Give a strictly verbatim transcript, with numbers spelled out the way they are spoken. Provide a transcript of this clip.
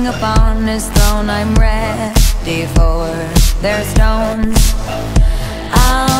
king upon his throne. I'm ready for their stones. I'll